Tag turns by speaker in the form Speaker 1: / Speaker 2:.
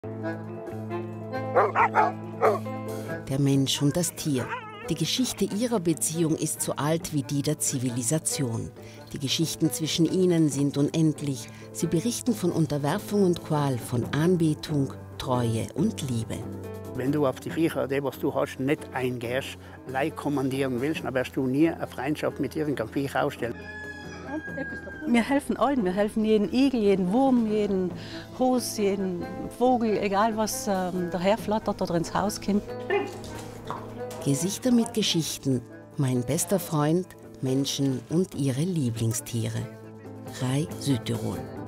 Speaker 1: Der Mensch und das Tier. Die Geschichte ihrer Beziehung ist so alt wie die der Zivilisation. Die Geschichten zwischen ihnen sind unendlich. Sie berichten von Unterwerfung und Qual, von Anbetung, Treue und Liebe.
Speaker 2: Wenn du auf die Viecher, die was du hast, nicht eingehst, Leid kommandieren willst, dann wirst du nie eine Freundschaft mit irgendeinem Viech ausstellen.
Speaker 3: Wir helfen allen, wir helfen jeden Igel, jeden Wurm, jeden Hus, jeden Vogel, egal was daherflattert oder ins Haus kommt.
Speaker 1: Gesichter mit Geschichten, mein bester Freund, Menschen und ihre Lieblingstiere. Rai Südtirol.